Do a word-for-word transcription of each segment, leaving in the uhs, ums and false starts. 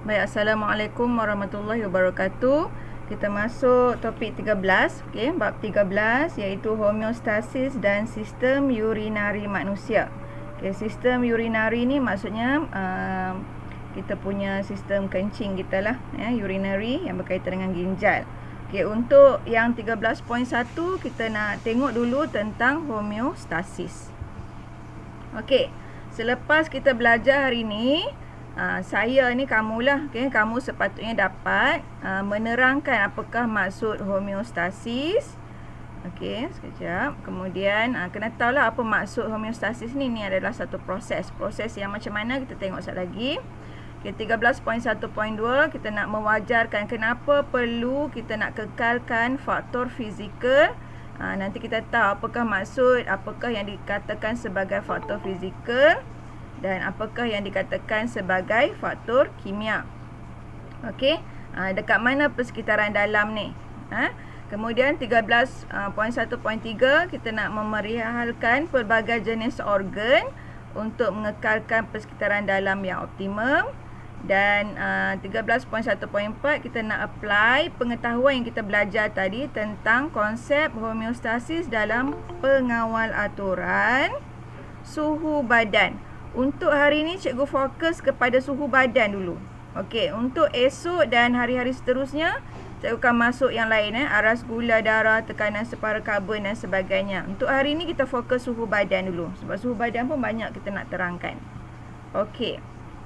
Baik, Assalamualaikum warahmatullahi wabarakatuh. Kita masuk topik tiga belas, okey, bab tiga belas iaitu homeostasis dan sistem urinari manusia. Okey, sistem urinari ni maksudnya uh, kita punya sistem kencing kita lah, ya, urinary yang berkaitan dengan ginjal. Okey, untuk yang tiga belas titik satu kita nak tengok dulu tentang homeostasis. Okey, selepas kita belajar hari ni, Uh, saya ni kamulah, okay? Kamu sepatutnya dapat uh, menerangkan apakah maksud homeostasis. Okey, sekejap. Kemudian uh, kena tahulah apa maksud homeostasis ni. Ni adalah satu proses. Proses yang macam mana kita tengok sekejap lagi. Okay, tiga belas titik satu titik dua kita nak mewajarkan kenapa perlu kita nak kekalkan faktor fizikal. Uh, nanti kita tahu apakah maksud, apakah yang dikatakan sebagai faktor fizikal dan apakah yang dikatakan sebagai faktor kimia. Okey, ha, dekat mana persekitaran dalam ni? Ha? Kemudian tiga belas titik satu titik tiga kita nak memerihalkan pelbagai jenis organ untuk mengekalkan persekitaran dalam yang optimum. Dan uh, tiga belas titik satu titik empat kita nak apply pengetahuan yang kita belajar tadi tentang konsep homeostasis dalam pengawal aturan suhu badan. Untuk hari ni cikgu fokus kepada suhu badan dulu. Okey, untuk esok dan hari-hari seterusnya cikgu akan masuk yang lain, eh, aras gula darah, tekanan separa karbon dan sebagainya. Untuk hari ni kita fokus suhu badan dulu sebab suhu badan pun banyak kita nak terangkan. Okey.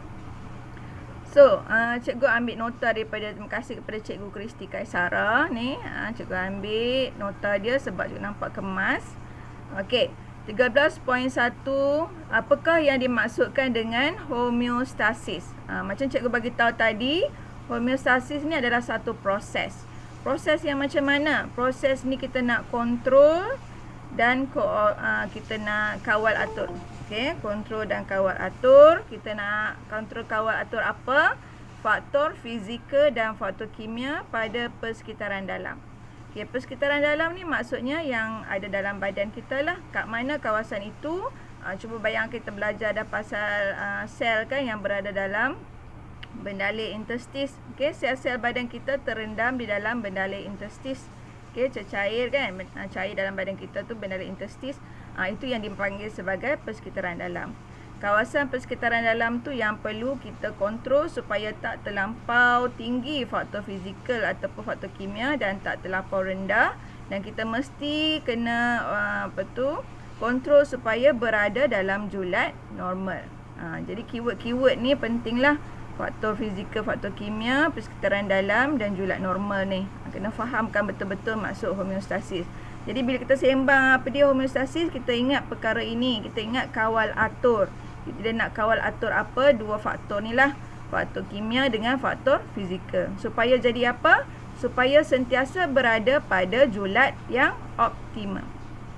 So, uh, cikgu ambil nota daripada, terima kasih kepada cikgu Kristi Kaisara ni. Uh, cikgu ambil nota dia sebab cikgu nampak kemas. Okey. tiga belas titik satu apakah yang dimaksudkan dengan homeostasis? Ha, macam cikgu bagi tahu tadi, homeostasis ni adalah satu proses. Proses yang macam mana? Proses ni kita nak kontrol dan ko, uh, kita nak kawal atur. Okey, kontrol dan kawal atur. Kita nak kontrol kawal atur apa? Faktor fizikal dan faktor kimia pada persekitaran dalam. Okay, persekitaran dalam ni maksudnya yang ada dalam badan kita lah. Kat mana kawasan itu? Uh, cuba bayang kita belajar dah pasal uh, sel kan yang berada dalam bendalai intestis. Okay, sel-sel badan kita terendam di dalam bendalai intestis. Okay, cecair kan, uh, cair dalam badan kita tu bendalai intestis. Uh, itu yang dipanggil sebagai persekitaran dalam. Kawasan persekitaran dalam tu yang perlu kita kontrol supaya tak terlampau tinggi faktor fizikal ataupun faktor kimia dan tak terlampau rendah, dan kita mesti kena uh, apa tu kontrol supaya berada dalam julat normal. Ha, jadi keyword-keyword ni pentinglah, faktor fizikal, faktor kimia, persekitaran dalam dan julat normal ni. Kena fahamkan betul-betul maksud homeostasis. Jadi bila kita sembang apa dia homeostasis, kita ingat perkara ini, kita ingat kawal atur. Kita nak kawal atur apa? Dua faktor ni lah, faktor kimia dengan faktor fizikal. Supaya jadi apa? Supaya sentiasa berada pada julat yang optimum.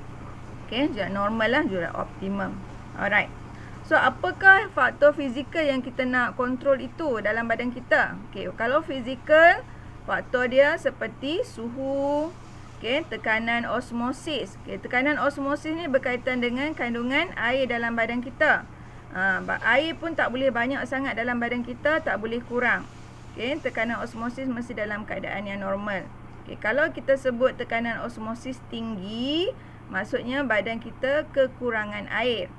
Okey, julat normal lah, julat optimum. Alright. So, apakah faktor fizikal yang kita nak kontrol itu dalam badan kita? Okey, kalau fizikal, faktor dia seperti suhu, okey, tekanan osmosis. Okey, tekanan osmosis ni berkaitan dengan kandungan air dalam badan kita. Ha, air pun tak boleh banyak sangat dalam badan kita, tak boleh kurang. Okay, tekanan osmosis mesti dalam keadaan yang normal. Okay, kalau kita sebut tekanan osmosis tinggi, maksudnya badan kita kekurangan air.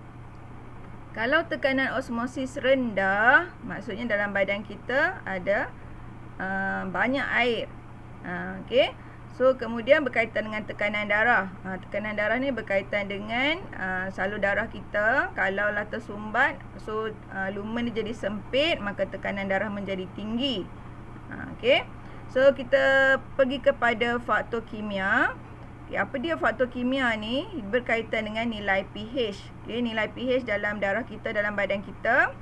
Kalau tekanan osmosis rendah, maksudnya dalam badan kita ada uh, banyak air. Uh, okay. So, kemudian berkaitan dengan tekanan darah. Ha, tekanan darah ni berkaitan dengan uh, salur darah kita. Kalau lah tersumbat, so uh, lumen dia jadi sempit, maka tekanan darah menjadi tinggi. Ha, okay. So, kita pergi kepada faktor kimia. Okay, apa dia faktor kimia ni? Berkaitan dengan nilai pH. Okay, nilai pH dalam darah kita, dalam badan kita.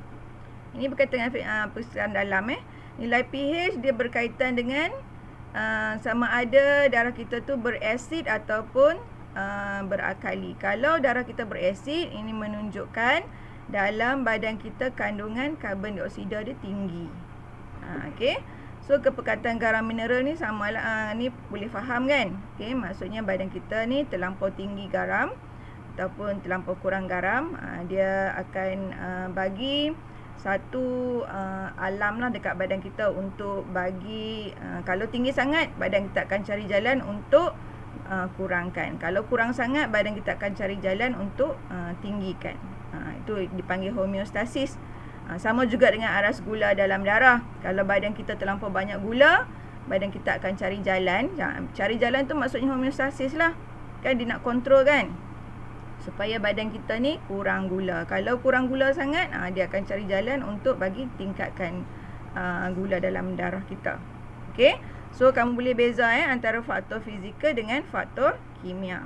Ini berkaitan dengan uh, persekitaran dalam. Eh. Nilai pH dia berkaitan dengan Uh, sama ada darah kita tu berasid ataupun uh, berakali. Kalau darah kita berasid, ini menunjukkan dalam badan kita kandungan karbon dioksida dia tinggi. Uh, okay. So, kepekatan garam mineral ni sama lah. Uh, ni boleh faham kan? Okay. Maksudnya badan kita ni terlampau tinggi garam ataupun terlampau kurang garam. Uh, dia akan uh, bagi satu uh, alam lah dekat badan kita untuk bagi, uh, kalau tinggi sangat badan kita akan cari jalan untuk uh, kurangkan. Kalau kurang sangat badan kita akan cari jalan untuk uh, tinggikan. uh, Itu dipanggil homeostasis. uh, Sama juga dengan aras gula dalam darah. Kalau badan kita terlampau banyak gula, badan kita akan cari jalan. Cari jalan tu maksudnya homeostasis lah. Kan dia nak kontrol kan, supaya badan kita ni kurang gula. Kalau kurang gula sangat, aa, dia akan cari jalan untuk bagi tingkatkan aa, gula dalam darah kita. Okey. So kamu boleh beza eh antara faktor fizikal dengan faktor kimia.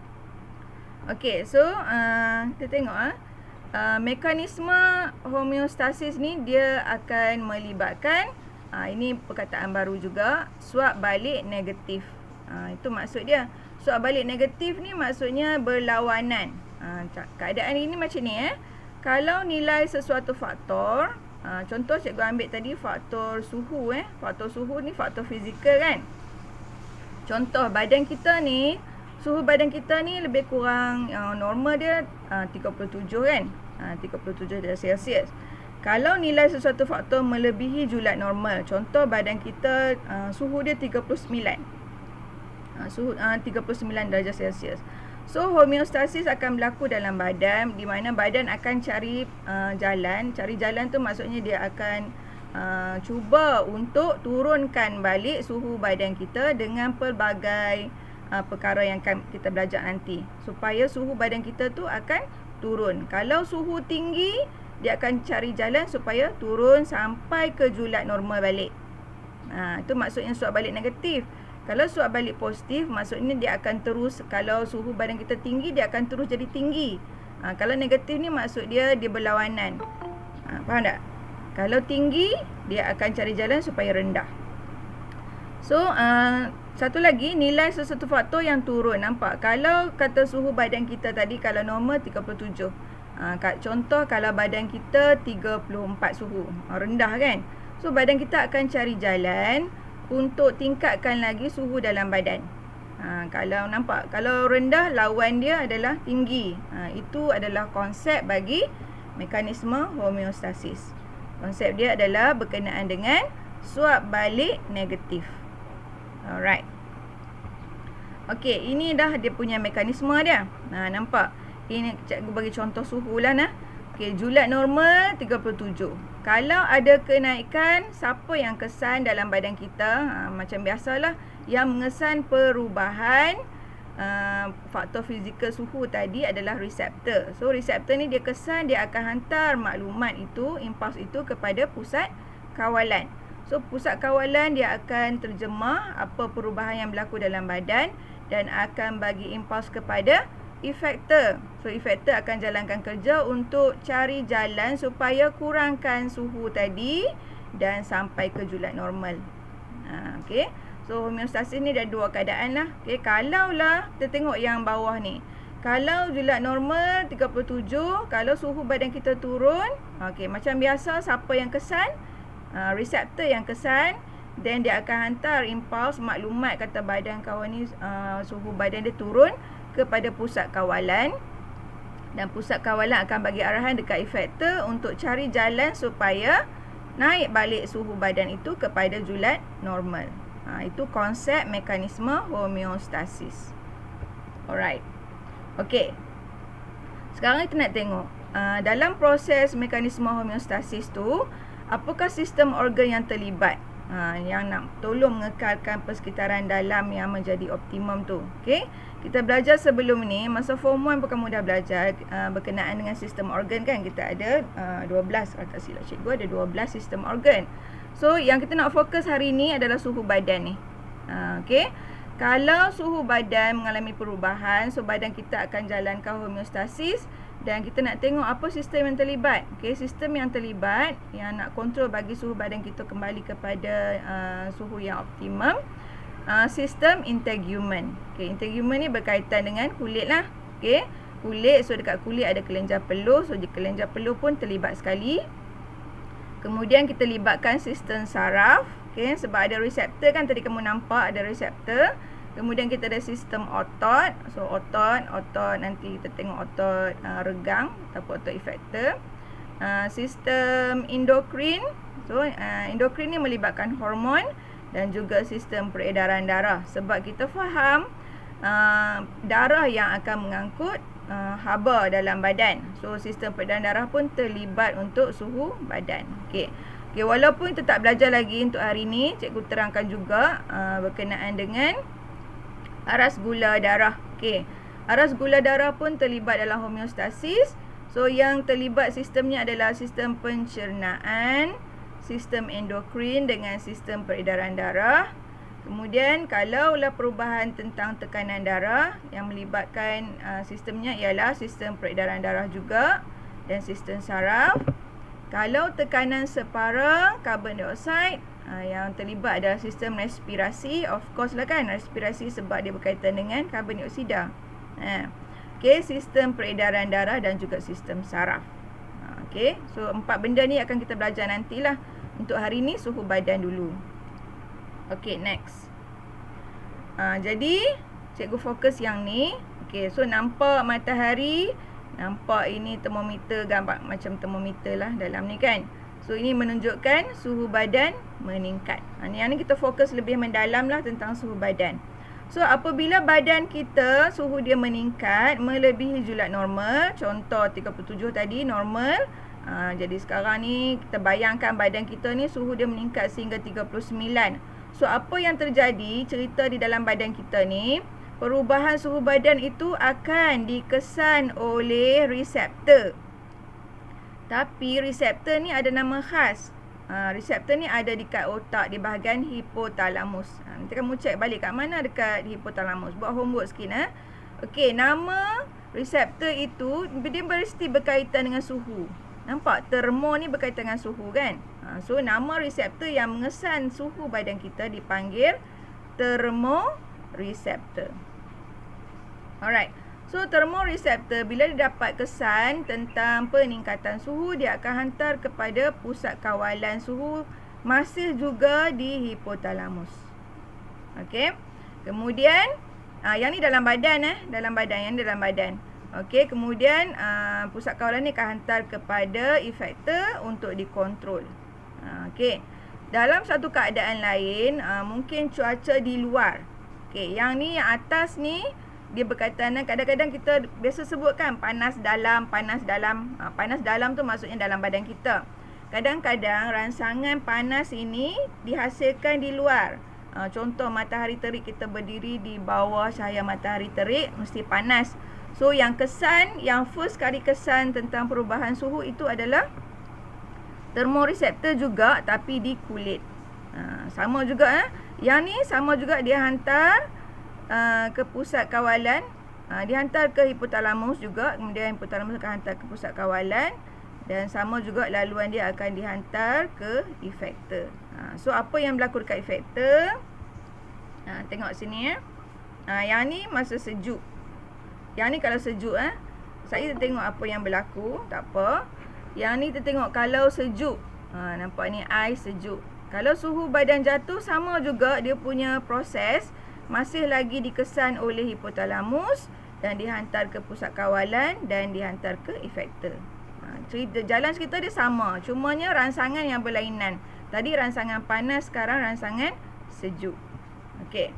Okey, so aa, kita tengok ah. Uh, mekanisme homeostasis ni dia akan melibatkan, aa, ini perkataan baru juga, suap balik negatif. Aa, itu maksud dia. Suap balik negatif ni maksudnya berlawanan. Ha, keadaan ini macam ni eh. Kalau nilai sesuatu faktor, ha, contoh cikgu ambil tadi faktor suhu eh. Faktor suhu ni faktor fizikal kan. Contoh badan kita ni, suhu badan kita ni lebih kurang uh, normal dia uh, tiga puluh tujuh kan. Uh, tiga puluh tujuh darjah Celsius. Kalau nilai sesuatu faktor melebihi julat normal, contoh badan kita uh, suhu dia tiga puluh sembilan. Suhu uh, tiga puluh sembilan darjah Celsius. So homeostasis akan berlaku dalam badan, di mana badan akan cari uh, jalan. Cari jalan tu maksudnya dia akan uh, cuba untuk turunkan balik suhu badan kita dengan pelbagai uh, perkara yang akan kita belajar nanti, supaya suhu badan kita tu akan turun. Kalau suhu tinggi, dia akan cari jalan supaya turun sampai ke julat normal balik. Ha, itu maksudnya suap balik negatif. Kalau suap balik positif, maksudnya dia akan terus, kalau suhu badan kita tinggi, dia akan terus jadi tinggi. Ha, kalau negatif ni maksud dia, dia berlawanan. Ha, faham tak? Kalau tinggi, dia akan cari jalan supaya rendah. So, uh, satu lagi, nilai sesuatu faktor yang turun. Nampak? Kalau kata suhu badan kita tadi, kalau normal tiga puluh tujuh. Ha, contoh, kalau badan kita tiga puluh empat suhu. Ha, rendah kan? So, badan kita akan cari jalan untuk tingkatkan lagi suhu dalam badan. Ha, kalau nampak, kalau rendah, lawan dia adalah tinggi. Ha, itu adalah konsep bagi mekanisme homeostasis. Konsep dia adalah berkenaan dengan suap balik negatif. Alright. Okey, ini dah dia punya mekanisme dia. Ha, nampak? Ini cikgu bagi contoh suhu lah nah. Okey, julat normal tiga puluh tujuh. Kalau ada kenaikan, siapa yang kesan dalam badan kita? Ha, macam biasalah, yang mengesan perubahan uh, faktor fizikal suhu tadi adalah reseptor. So, reseptor ni dia kesan, dia akan hantar maklumat itu, impuls itu kepada pusat kawalan. So, pusat kawalan dia akan terjemah apa perubahan yang berlaku dalam badan dan akan bagi impuls kepada efektor. So, efektor akan jalankan kerja untuk cari jalan supaya kurangkan suhu tadi dan sampai ke julat normal. Ha, okay. So, homeostasis ni ada dua keadaan lah. Okay. Kalau lah, kita tengok yang bawah ni. Kalau julat normal tiga puluh tujuh, kalau suhu badan kita turun, okay, macam biasa, siapa yang kesan? Uh, reseptor yang kesan. Then, dia akan hantar impuls maklumat kata badan kawan ni, uh, suhu badan dia turun kepada pusat kawalan, dan pusat kawalan akan bagi arahan dekat efektor untuk cari jalan supaya naik balik suhu badan itu kepada julat normal. Ha, itu konsep mekanisme homeostasis. Alright. Okey. Sekarang kita nak tengok uh, dalam proses mekanisme homeostasis tu, apakah sistem organ yang terlibat, ha, yang nak tolong mengekalkan persekitaran dalam yang menjadi optimum tu. Okey. Kita belajar sebelum ni, masa form one pun kamu dah belajar uh, berkenaan dengan sistem organ kan. Kita ada uh, dua belas, kalau tak silap cikgu ada dua belas sistem organ. So, yang kita nak fokus hari ni adalah suhu badan ni. Uh, Okey. Kalau suhu badan mengalami perubahan, so badan kita akan jalankan homeostasis. Dan kita nak tengok apa sistem yang terlibat. Okey, sistem yang terlibat yang nak kontrol bagi suhu badan kita kembali kepada uh, suhu yang optimum. Uh, sistem integumen. Okey, integumen ni berkaitan dengan kulit lah. Okey, kulit, so dekat kulit ada kelenjar peluh, so kelenjar peluh pun terlibat sekali. Kemudian kita libatkan sistem saraf. Okey, sebab ada reseptor kan, tadi kamu nampak ada reseptor. Kemudian kita ada sistem otot. So otot, otot nanti kita tengok otot uh, regang ataupun otot efektor. uh, sistem endokrin. So uh, endokrin ni melibatkan hormon dan juga sistem peredaran darah. Sebab kita faham uh, darah yang akan mengangkut uh, haba dalam badan. So sistem peredaran darah pun terlibat untuk suhu badan. Okey. Okey, walaupun kita tak belajar lagi untuk hari ni, cikgu terangkan juga uh, berkenaan dengan aras gula darah. Okey. Aras gula darah pun terlibat dalam homeostasis. So yang terlibat sistemnya adalah sistem pencernaan, sistem endokrin dengan sistem peredaran darah. Kemudian kalaulah perubahan tentang tekanan darah yang melibatkan uh, sistemnya ialah sistem peredaran darah juga dan sistem saraf. Kalau tekanan separa karbon dioksida, uh, yang terlibat adalah sistem respirasi. Of course lah kan, respirasi sebab dia berkaitan dengan karbon dioksida. Ha. Okey, sistem peredaran darah dan juga sistem saraf. Ha, okey, so empat benda ni akan kita belajar nantilah. Untuk hari ni suhu badan dulu. Okey, next. Ha, jadi cikgu fokus yang ni. Okey, so nampak matahari, nampak ini termometer, gambar macam termometer lah dalam ni kan. So ini menunjukkan suhu badan meningkat. Ha, ni yang ni kita fokus lebih mendalam lah tentang suhu badan. So apabila badan kita suhu dia meningkat melebihi julat normal, contoh tiga puluh tujuh tadi normal. Ha, jadi sekarang ni kita bayangkan badan kita ni suhu dia meningkat sehingga tiga puluh sembilan. So apa yang terjadi, cerita di dalam badan kita ni, perubahan suhu badan itu akan dikesan oleh reseptor. Tapi reseptor ni ada nama khas. Ha, reseptor ni ada dekat otak di bahagian hipotalamus. Ha, nanti kamu cek balik kat mana dekat hipotalamus. Buat homework sikit. Ha? Okey, nama reseptor itu dia mesti berkaitan dengan suhu. Nampak? Termo ni berkaitan dengan suhu kan? Ha, so nama reseptor yang mengesan suhu badan kita dipanggil termoreseptor. Alright. So termoreseptor bila dia dapat kesan tentang peningkatan suhu, dia akan hantar kepada pusat kawalan suhu, masih juga di hipotalamus. Okey. Kemudian ah yang ni dalam badan eh, dalam badan yang ni dalam badan. Okey, kemudian aa, pusat kawalan ni akan hantar kepada efektor untuk dikontrol. Okey. Dalam satu keadaan lain, aa, mungkin cuaca di luar. Okey, yang ni yang atas ni dia berkaitan dengan, kadang-kadang kita biasa sebutkan panas dalam, panas dalam. Aa, panas dalam tu maksudnya dalam badan kita. Kadang-kadang rangsangan panas ini dihasilkan di luar. Aa, contoh matahari terik, kita berdiri di bawah cahaya matahari terik mesti panas. So yang kesan, yang first kali kesan tentang perubahan suhu itu adalah termoreseptor juga, tapi di kulit. Ha, sama juga eh. Yang ni sama juga, dia hantar uh, ke pusat kawalan. Ha, dia hantar ke hipotalamus juga. Kemudian hipotalamus akan hantar ke pusat kawalan. Dan sama juga laluan dia akan dihantar ke efektor. Ha, so apa yang berlaku dekat efektor? Ha, tengok sini eh. Ha, yang ni masa sejuk. Yang ni kalau sejuk eh. Saya tengok apa yang berlaku, tak apa. Yang ni kita tengok kalau sejuk. Ha, nampak ni ais sejuk. Kalau suhu badan jatuh, sama juga dia punya proses masih lagi dikesan oleh hipotalamus dan dihantar ke pusat kawalan dan dihantar ke efektor. Ha, cerita jalan cerita dia sama, cumanya rangsangan yang berlainan. Tadi rangsangan panas, sekarang rangsangan sejuk. Okey.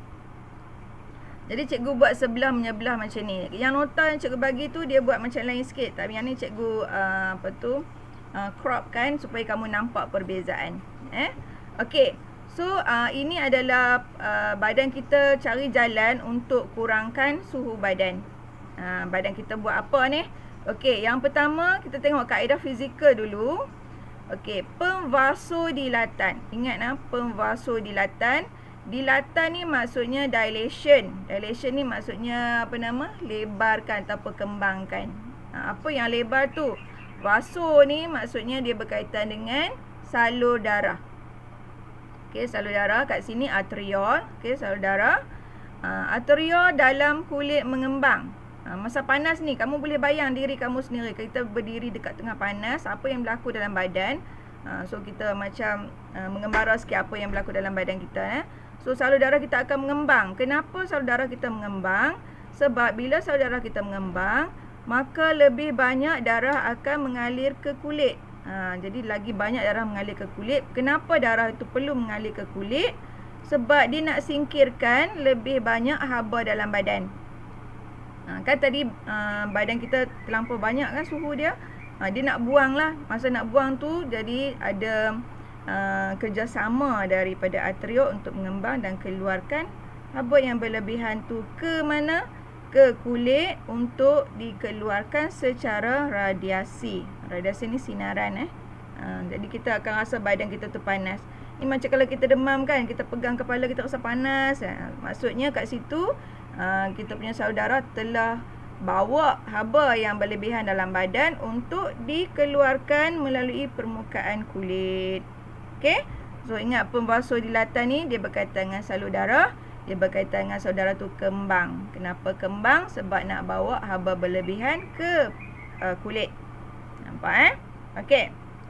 Jadi cikgu buat sebelah menyebelah macam ni. Yang nota yang cikgu bagi tu dia buat macam lain sikit. Tapi yang ni cikgu uh, apa tu uh, crop kan supaya kamu nampak perbezaan. Eh, okey. So uh, ini adalah uh, badan kita cari jalan untuk kurangkan suhu badan. Uh, badan kita buat apa ni? Okey, yang pertama kita tengok kaedah fizikal dulu. Okey, pemvasodilatan. Ingat nah, pemvasodilatan. Dilatan ni maksudnya dilation. Dilation ni maksudnya apa nama? Lebarkan atau kembangkan. Ha, apa yang lebar tu? Vaso ni maksudnya dia berkaitan dengan salur darah. Okey, salur darah kat sini arteriol. Okey, salur darah. Ha, arteriol dalam kulit mengembang. Ha, masa panas ni kamu boleh bayang diri kamu sendiri. Kita berdiri dekat tengah panas, apa yang berlaku dalam badan? Ha, so kita macam uh, mengembara sikit apa yang berlaku dalam badan kita eh. So salur darah kita akan mengembang. Kenapa salur darah kita mengembang? Sebab bila salur darah kita mengembang, maka lebih banyak darah akan mengalir ke kulit. Ha, jadi lagi banyak darah mengalir ke kulit. Kenapa darah itu perlu mengalir ke kulit? Sebab dia nak singkirkan lebih banyak haba dalam badan. Ha, kan tadi uh, badan kita terlampau banyak kan suhu dia. Ha, dia nak buang lah. Masa nak buang tu jadi ada uh, kerjasama daripada arteriol untuk mengembang dan keluarkan haba yang berlebihan tu ke mana? Ke kulit untuk dikeluarkan secara radiasi. Radiasi ni sinaran eh. Ha, jadi kita akan rasa badan kita tu panas. Ni macam kalau kita demam kan, kita pegang kepala kita rasa panas. Ha, maksudnya kat situ ha, kita punya saudara telah bawa haba yang berlebihan dalam badan untuk dikeluarkan melalui permukaan kulit. Okey? So ingat pemvasodilatan ni dia berkaitan dengan salur darah. Dia berkaitan dengan saudara tu kembang. Kenapa kembang? Sebab nak bawa haba berlebihan ke uh, kulit. Nampak eh? Okey.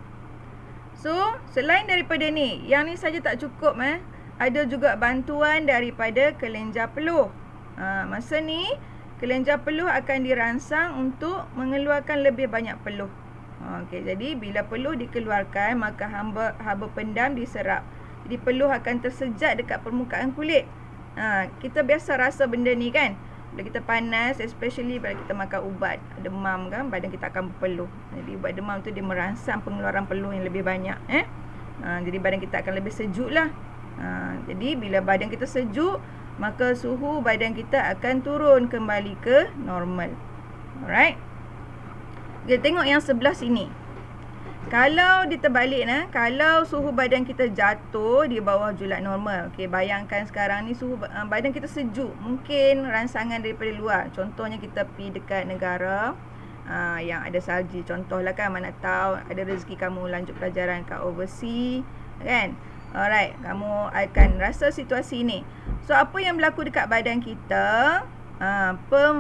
So, selain daripada ni, yang ni saja tak cukup eh. Ada juga bantuan daripada kelenjar peluh. Ha, masa ni, kelenjar peluh akan dirangsang untuk mengeluarkan lebih banyak peluh. Ha, okey, jadi bila peluh dikeluarkan, maka haba, haba pendam diserap. Jadi peluh akan tersejat dekat permukaan kulit. Ha, kita biasa rasa benda ni kan. Bila kita panas, especially bila kita makan ubat demam kan, badan kita akan berpeluh. Jadi ubat demam tu dia merangsang pengeluaran peluh yang lebih banyak eh. Ha, jadi badan kita akan lebih sejuk lah. Ha, jadi bila badan kita sejuk, maka suhu badan kita akan turun kembali ke normal. Alright. Kita tengok yang sebelah sini. Kalau diterbalik nah, kalau suhu badan kita jatuh di bawah julat normal. Okey, bayangkan sekarang ni suhu uh, badan kita sejuk. Mungkin rangsangan daripada luar. Contohnya kita pergi dekat negara uh, yang ada salji. Contohlah kan, mana tahu ada rezeki kamu lanjut pelajaran kat overseas, kan? Alright, kamu akan rasa situasi ni. So apa yang berlaku dekat badan kita? Uh,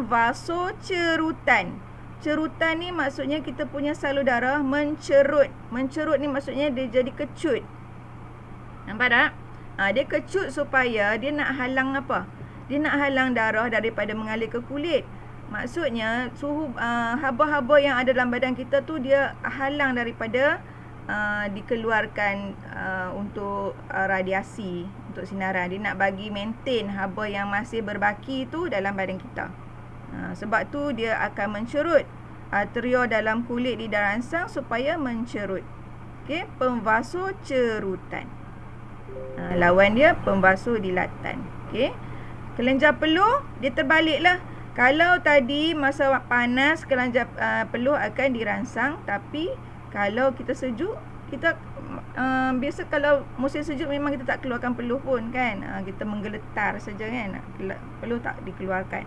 pemvasocerutan. Cerutan ni maksudnya kita punya salur darah mencerut. Mencerut ni maksudnya dia jadi kecut. Nampak tak? Ha, dia kecut supaya dia nak halang apa? Dia nak halang darah daripada mengalir ke kulit. Maksudnya suhu uh, haba-haba yang ada dalam badan kita tu dia halang daripada uh, dikeluarkan uh, untuk uh, radiasi, untuk sinaran. Dia nak bagi maintain haba yang masih berbaki tu dalam badan kita. Ha, sebab tu dia akan mencerut. Arteriol dalam kulit dirangsang supaya mencerut. Okey, pemvasocerutan. Ha, lawan dia pemvasodilatan. Okey. Kelenjar peluh dia terbaliklah. Kalau tadi masa panas kelenjar uh, peluh akan dirangsang, tapi kalau kita sejuk, kita uh, biasa kalau musim sejuk memang kita tak keluarkan peluh pun kan. Uh, kita menggeletar saja kan. Peluh tak dikeluarkan.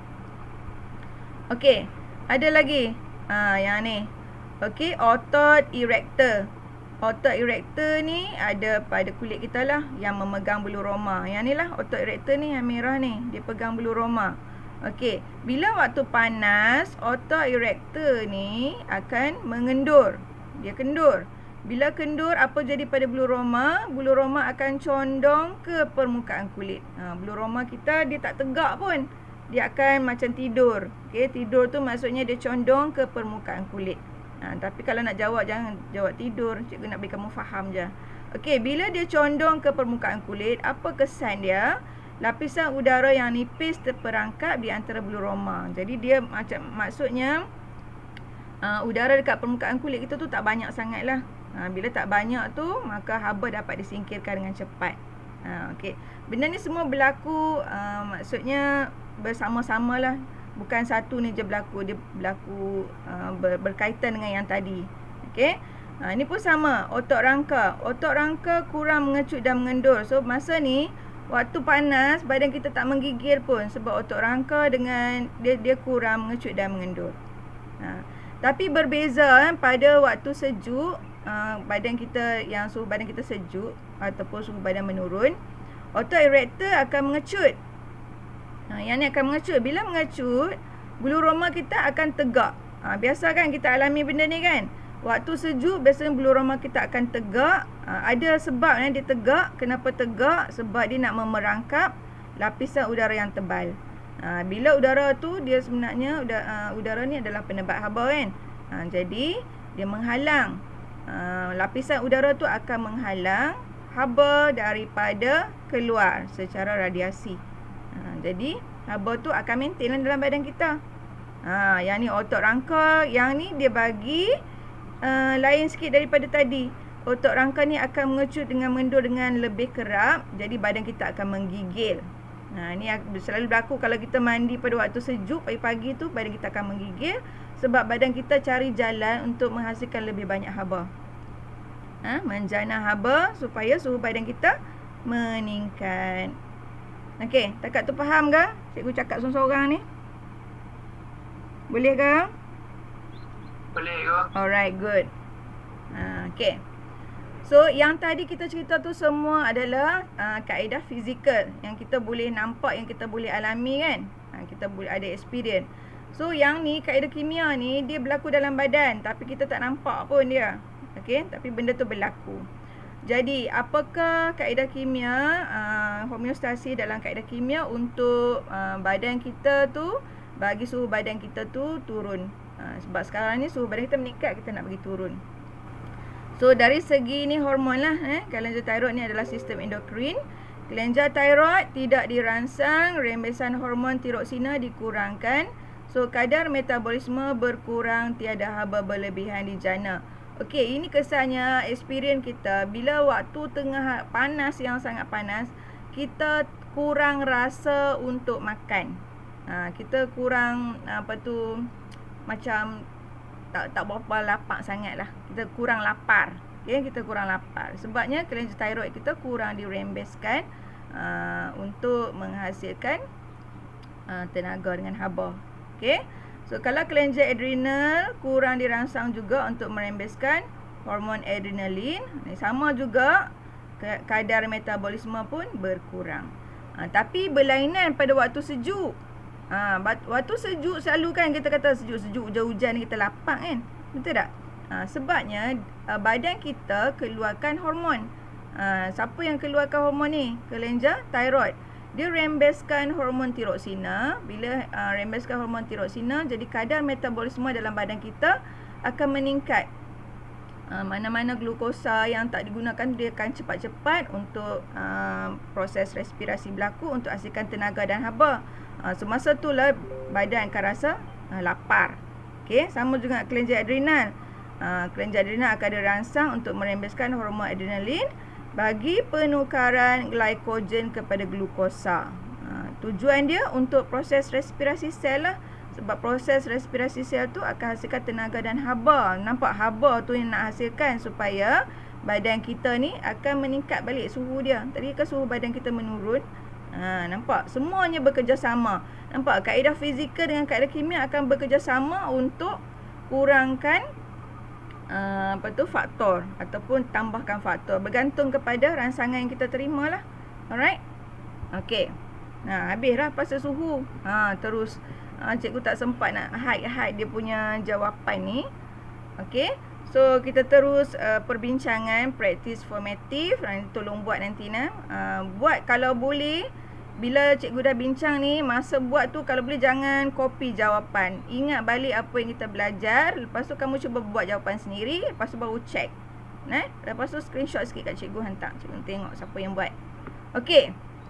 Okey, ada lagi. Ha, yang ni. Okey, otot erector. Otot erector ni ada pada kulit kita lah, yang memegang bulu roma. Yang ni lah otot erector ni, yang merah ni, dia pegang bulu roma. Okey, bila waktu panas, otot erector ni akan mengendur. Dia kendur. Bila kendur, apa jadi pada bulu roma? Bulu roma akan condong ke permukaan kulit. Ha, bulu roma kita dia tak tegak pun. Dia akan macam tidur. Okey, tidur tu maksudnya dia condong ke permukaan kulit. Ha, tapi kalau nak jawab, jangan jawab tidur. Cikgu nak bagi kamu faham je. Okey, bila dia condong ke permukaan kulit, apa kesan dia? Lapisan udara yang nipis terperangkap di antara bulu roma. Jadi dia macam, maksudnya uh, udara dekat permukaan kulit kita tu tak banyak sangat lah. Ha, bila tak banyak tu, maka haba dapat disingkirkan dengan cepat. Ha, okey. Benda ni semua berlaku, uh, maksudnya bersama-sama lah. Bukan satu ni je berlaku. Dia berlaku uh, ber, berkaitan dengan yang tadi. Okey. Ha, ini pun sama. Otot rangka. Otot rangka kurang mengecut dan mengendur. So masa ni waktu panas badan kita tak menggigil pun. Sebab otot rangka dengan dia, dia kurang mengecut dan mengendur. Ha, tapi berbeza eh, pada waktu sejuk. Uh, badan kita yang suhu badan kita sejuk ataupun suhu badan menurun, otot erector akan mengecut. Ha, yang ni akan mengecut. Bila mengecut, bulu roma kita akan tegak. Ha, biasa kan kita alami benda ni kan. Waktu sejuk, biasanya bulu roma kita akan tegak. Ha, ada sebab eh, dia tegak. Kenapa tegak? Sebab dia nak memerangkap lapisan udara yang tebal. Ha, bila udara tu, dia sebenarnya udara, uh, udara ni adalah penebat haba kan. Ha, jadi, dia menghalang uh, lapisan udara tu akan menghalang haba daripada keluar secara radiasi. Uh, jadi haba tu akan maintain dalam badan kita. Ha, yang ni otot rangka, yang ni dia bagi uh, lain sikit daripada tadi. Otot rangka ni akan mengecut dengan mendur dengan lebih kerap, jadi badan kita akan menggigil. Nah, ni selalu berlaku kalau kita mandi pada waktu sejuk pagi-pagi tu, badan kita akan menggigil sebab badan kita cari jalan untuk menghasilkan lebih banyak haba. Ha, menjana haba supaya suhu badan kita meningkat. Okey, takat tu faham ke? Cikgu cakap seorang-seorang ni. Boleh ke? Boleh ke? Alright, good. Ha, okay. So, yang tadi kita cerita tu semua adalah uh, kaedah fizikal yang kita boleh nampak, yang kita boleh alami kan. Ha, kita boleh ada experience. So, yang ni kaedah kimia ni dia berlaku dalam badan tapi kita tak nampak pun dia. Okay, tapi benda tu berlaku. Jadi, apakah kaedah kimia, uh, homeostasi dalam kaedah kimia untuk uh, badan kita tu, bagi suhu badan kita tu turun. Ha, sebab sekarang ni suhu badan kita meningkat, kita nak bagi turun. So dari segi ni hormon lah, eh. Kelenjar tiroid ni adalah sistem endokrin. Kelenjar tiroid tidak dirangsang, rembesan hormon tiroksina dikurangkan. So kadar metabolisme berkurang, tiada haba berlebihan di jana. Okey, ini kesannya experience kita bila waktu tengah panas, yang sangat panas, kita kurang rasa untuk makan. Ha, kita kurang apa tu, macam tak tak berapa lapar sangat lah. Kita kurang lapar. Okay, kita kurang lapar. Sebabnya kelenjar tiroid kita kurang dirembeskan uh, untuk menghasilkan uh, tenaga dengan haba. Okay. So kalau kelenjar adrenal kurang dirangsang juga untuk merembeskan hormon adrenalin, sama juga kadar metabolisme pun berkurang. Ha, tapi berlainan pada waktu sejuk. Ha, waktu sejuk selalu kan kita kata sejuk-sejuk, hujan-hujan kita lapar kan. Betul tak? Ha, sebabnya uh, badan kita keluarkan hormon. Ha, siapa yang keluarkan hormon ni? Kelenjar tiroid. Dia rembeskan hormon tiroksina. Bila uh, rembeskan hormon tiroksina, jadi kadar metabolisme dalam badan kita akan meningkat. Uh, mana-mana glukosa yang tak digunakan, dia akan cepat-cepat untuk uh, proses respirasi berlaku untuk hasilkan tenaga dan haba. Uh, semasa itulah badan akan rasa uh, lapar. Okey, sama juga kelenjar adrenal. Uh, kelenjar adrenal akan dirangsang untuk merembeskan hormon adrenalin bagi penukaran glycogen kepada glukosa. Uh, tujuan dia untuk proses respirasi sel lah. Sebab proses respirasi sel tu akan hasilkan tenaga dan haba. Nampak haba tu yang nak hasilkan supaya badan kita ni akan meningkat balik suhu dia. Tadi kan suhu badan kita menurun. Ha, nampak? Semuanya bekerjasama. Nampak? Kaedah fizikal dengan kaedah kimia akan bekerjasama untuk kurangkan uh, apa tu, faktor ataupun tambahkan faktor. Bergantung kepada rangsangan yang kita terima lah. Alright? Okey. Nah, habislah pasal suhu. Ha, terus uh, cikgu tak sempat nak hide-hide dia punya jawapan ni. Okey. So, kita terus uh, perbincangan praktis formatif. Nanti tolong buat nanti nah. Uh, buat kalau boleh. Bila cikgu dah bincang ni, masa buat tu kalau boleh jangan copy jawapan. Ingat balik apa yang kita belajar. Lepas tu kamu cuba buat jawapan sendiri. Lepas tu baru check. Nah, lepas tu screenshot sikit kat cikgu, hantar. Cikgu tengok siapa yang buat. Okey.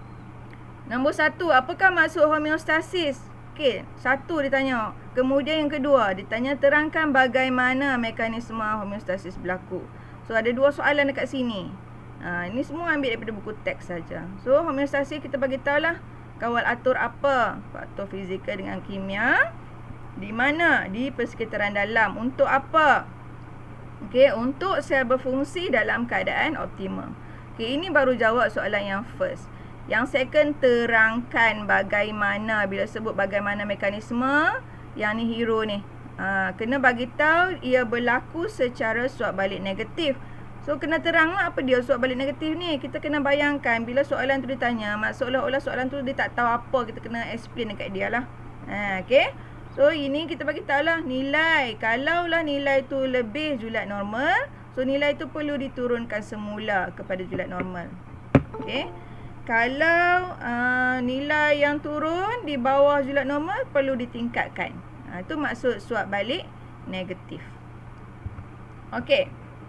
Nombor satu, apakah maksud homeostasis? Okey, satu dia tanya. Kemudian yang kedua, dia tanya terangkan bagaimana mekanisme homeostasis berlaku. So, ada dua soalan dekat sini. Ha, ini semua ambil daripada buku teks saja. So, homeostasis kita bagi tahulah kawal atur apa? Faktor fizikal dengan kimia. Di mana? Di persekitaran dalam. Untuk apa? Okey, untuk sel berfungsi dalam keadaan optimum. Okey, ini baru jawab soalan yang first. Yang second, terangkan bagaimana. Bila sebut bagaimana mekanisme, yang ni hero ni. Ha, kena bagi tahu ia berlaku secara suap balik negatif. So, kena teranglah apa dia suap balik negatif ni. Kita kena bayangkan bila soalan tu ditanya, maksud-olah soalan tu dia tak tahu apa, kita kena explain dekat dia lah. Ha, okay. So, ini kita bagi tahulah nilai. Kalaulah nilai tu lebih julat normal, so nilai tu perlu diturunkan semula kepada julat normal. Okay. Kalau uh, nilai yang turun di bawah julat normal, perlu ditingkatkan. Ha, itu maksud suap balik negatif. Okey.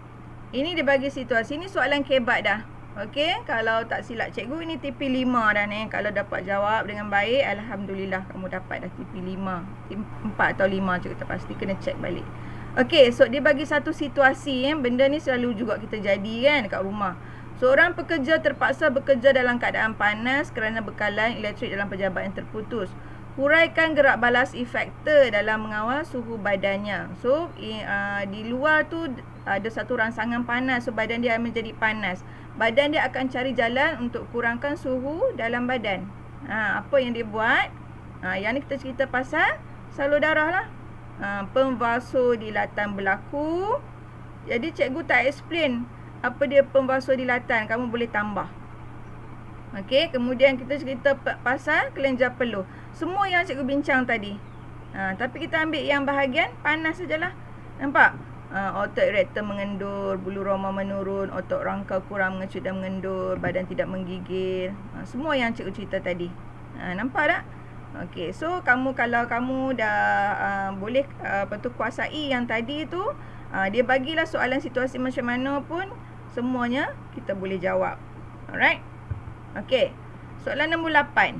Ini dia bagi situasi. Ini soalan kebat dah. Okey, kalau tak silap cikgu, ini T P lima dah ni. Kalau dapat jawab dengan baik, alhamdulillah kamu dapat dah T P lima. empat atau lima cikgu tak pasti, kena check balik. Okey, so dia bagi satu situasi, eh. Benda ni selalu juga kita jadi kan dekat rumah. Seorang pekerja terpaksa bekerja dalam keadaan panas kerana bekalan elektrik dalam pejabat yang terputus. Huraikan gerak balas efektor dalam mengawal suhu badannya. So, uh, di luar tu ada satu rangsangan panas. So, badan dia menjadi panas. Badan dia akan cari jalan untuk kurangkan suhu dalam badan. Ha, apa yang dia buat? Ha, yang ni kita cerita pasal salur darah lah. Ha, pemvasodilatan berlaku. Jadi, cikgu tak explain apa dia pemvasodilatan. Kamu boleh tambah. Okey, kemudian kita cerita pasal kelenjar peluh. Semua yang cikgu bincang tadi. Ha, tapi kita ambil yang bahagian panas sajalah. Nampak? Ha, otot erektor mengendur, bulu roma menurun, otot rangka kurang mengecut dan mengendur, badan tidak menggigil. Ha, semua yang cikgu cerita tadi. Ha, nampak tak? Okey, so kamu kalau kamu dah uh, boleh uh, apa tu kuasai yang tadi tu, uh, dia bagilah soalan situasi macam mana pun, semuanya kita boleh jawab. Alright? Okey, soalan nombor lapan.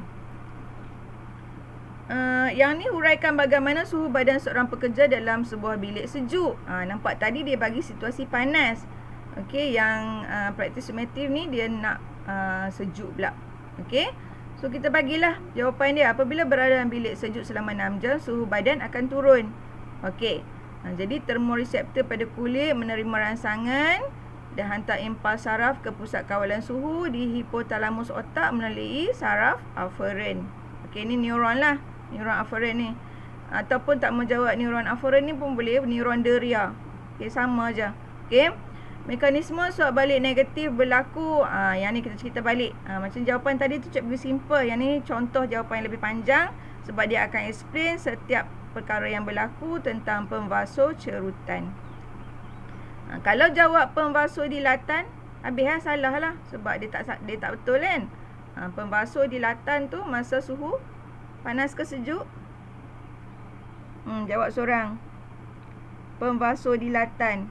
Uh, yang ni huraikan bagaimana suhu badan seorang pekerja dalam sebuah bilik sejuk. Uh, nampak tadi dia bagi situasi panas. Okey, yang uh, praktis sumatif ni dia nak uh, sejuk pula. Okey, so kita bagilah jawapan dia. Apabila berada dalam bilik sejuk selama enam jam, suhu badan akan turun. Okey, uh, jadi termoreseptor pada kulit menerima rangsangan dan hantar impuls saraf ke pusat kawalan suhu di hipotalamus otak melalui saraf aferen. Okey, ni neuron lah. Neuron aferen ni. Ataupun tak menjawab neuron aferen ni pun boleh neuron deria. Okey, sama aja. Okey. Mekanisme suap balik negatif berlaku. Ah, yang ni kita cerita balik. Ah, macam jawapan tadi tu cikgu simple. Yang ni contoh jawapan yang lebih panjang sebab dia akan explain setiap perkara yang berlaku tentang pemvasocerutan. Ha, kalau jawab pemvasodilatan, habis lah, salah lah. Sebab dia tak dia tak betul kan. Ha, pemvasodilatan tu masa suhu panas ke sejuk? Hmm, jawab seorang. Pemvasodilatan.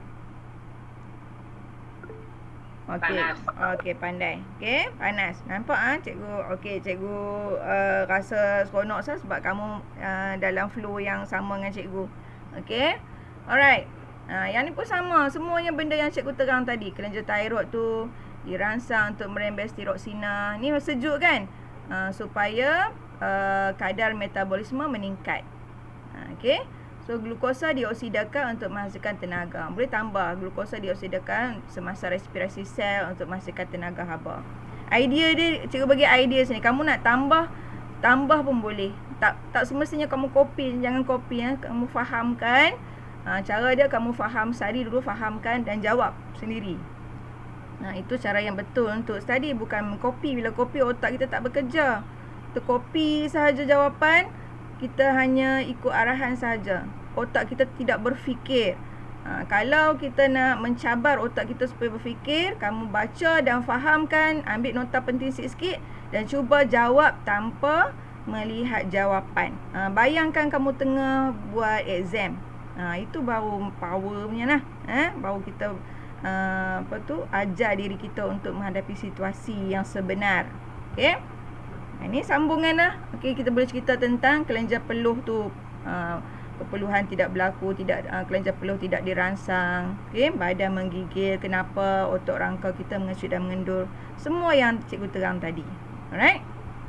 Okey. Okey, pandai. Okey, panas. Nampak ah ha? cikgu? Okey, cikgu uh, rasa seronok sah sebab kamu uh, dalam flow yang sama dengan cikgu. Okey. Alright. Ha, yang ni pun sama. Semuanya benda yang cikgu terang tadi. Kelenjar thyroid tu dirangsang untuk merembes tiroksina. Ni sejuk kan? Ha, supaya uh, kadar metabolisme meningkat. Ha, okay. So, glukosa dioksidakan untuk menghasilkan tenaga. Boleh tambah glukosa dioksidakan semasa respirasi sel untuk menghasilkan tenaga haba. Idea dia, cikgu bagi idea sini. Kamu nak tambah, tambah pun boleh. Tak tak semestinya kamu copy. Jangan copy. Ya. Kamu fahamkan. Ha, cara dia kamu faham, study dulu, fahamkan dan jawab sendiri. Nah, itu cara yang betul untuk study, bukan copy. Bila copy, otak kita tak bekerja. Kita copy sahaja jawapan, kita hanya ikut arahan sahaja. Otak kita tidak berfikir. Ha, kalau kita nak mencabar otak kita supaya berfikir, kamu baca dan fahamkan, ambil nota penting sikit-sikit dan cuba jawab tanpa melihat jawapan. Ha, bayangkan kamu tengah buat exam. Ha, itu baru power punya lah. Ha, baru kita uh, apa tu ajar diri kita untuk menghadapi situasi yang sebenar. Okey. Ini sambungan lah. Okey, kita boleh cerita tentang kelenjar peluh tu. Uh, Kepeluhan tidak berlaku, tidak uh, kelenjar peluh tidak dirangsang. Okey, badan menggigil, kenapa otot rangka kita mengecut dan mengendur. Semua yang cikgu terang tadi. Alright.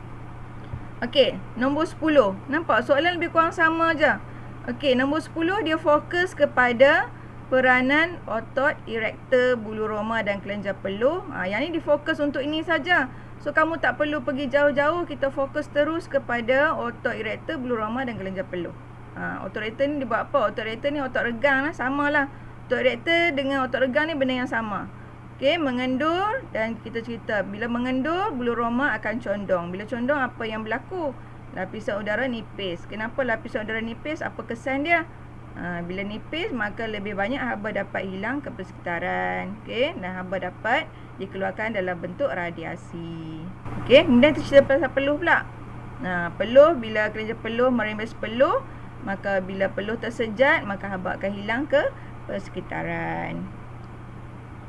Okey, nombor sepuluh. Nampak soalan lebih kurang sama je. Okey, nombor sepuluh dia fokus kepada peranan otot erektor, bulu roma dan kelenjar peluh. Ha, yang ni difokus untuk ini saja. So, kamu tak perlu pergi jauh-jauh. Kita fokus terus kepada otot erektor, bulu roma dan kelenjar peluh. Ha, otot erektor ni dia buat apa? Otot erektor ni otot regang lah. Sama lah. Otot erektor dengan otot regang ni benda yang sama. Okey, mengendur dan kita cerita. Bila mengendur, bulu roma akan condong. Bila condong, apa yang berlaku? Lapisan udara nipis. Kenapa lapisan udara nipis? Apa kesan dia? Ha, bila nipis, maka lebih banyak haba dapat hilang ke persekitaran. Okey, dan haba dapat dikeluarkan dalam bentuk radiasi. Okey, kemudian kita cerita pasal peluh pula. Nah, peluh, bila kelenjar peluh merembes peluh, maka bila peluh tersejat, maka haba akan hilang ke persekitaran.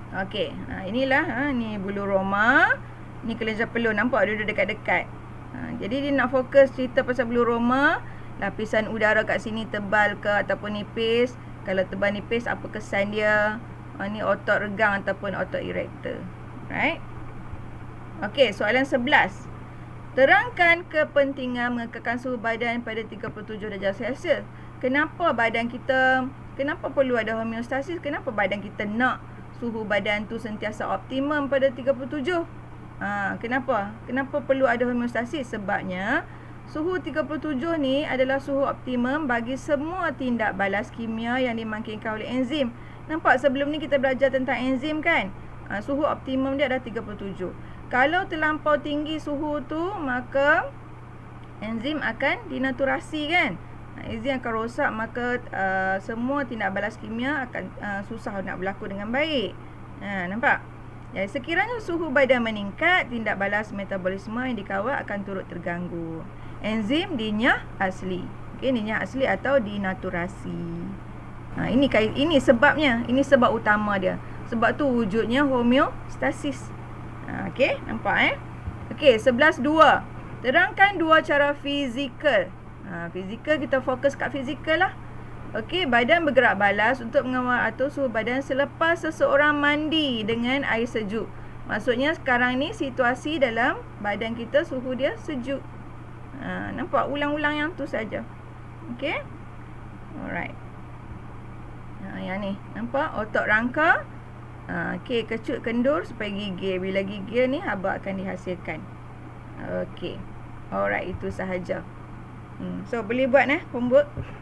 Okey, ha, inilah ha, ni bulu roma, ni kelenjar peluh, nampak dia dekat-dekat. Ha, jadi dia nak fokus cerita pasal bulu roma, lapisan udara kat sini tebal ke ataupun nipis. Kalau tebal nipis, apa kesan dia? Ha, ni otot regang ataupun otot erector. Right? Okey, soalan sebelas. Terangkan kepentingan mengekalkan suhu badan pada tiga puluh tujuh darjah Celsius. Kenapa badan kita, kenapa perlu ada homeostasis? Kenapa badan kita nak suhu badan tu sentiasa optimum pada tiga puluh tujuh? Ha, kenapa? Kenapa perlu ada homeostasis? Sebabnya suhu tiga puluh tujuh ni adalah suhu optimum bagi semua tindak balas kimia yang dimangkinkan oleh enzim. Nampak sebelum ni kita belajar tentang enzim kan? Ha, suhu optimum dia adalah tiga puluh tujuh. Kalau terlampau tinggi suhu tu, maka enzim akan dinaturasi kan? Ha, enzim akan rosak, maka uh, semua tindak balas kimia akan uh, susah nak berlaku dengan baik. Ha, nampak? Ya, sekiranya suhu badan meningkat, tindak balas metabolisme yang dikawal akan turut terganggu. Enzim dinyah asli. Okey, dinyah asli atau dinaturasi. Ha, ini ini sebabnya, ini sebab utama dia. Sebab tu wujudnya homeostasis. Ha, okey, nampak eh? Okey, sebelas dua. Terangkan dua cara fizikal. Ha, fizikal kita fokus kat fizikal lah. Okey, badan bergerak balas untuk mengawal atur suhu badan selepas seseorang mandi dengan air sejuk. Maksudnya sekarang ni situasi dalam badan kita suhu dia sejuk. Ha, nampak? Ulang-ulang yang tu saja. Okey? Alright. Ha, yang ni. Nampak? Otot rangka. Ha, okey, kecut kendur supaya gigil. Bila gigil ni, haba akan dihasilkan. Okey. Alright, itu sahaja. Hmm. So, boleh buat eh, homework.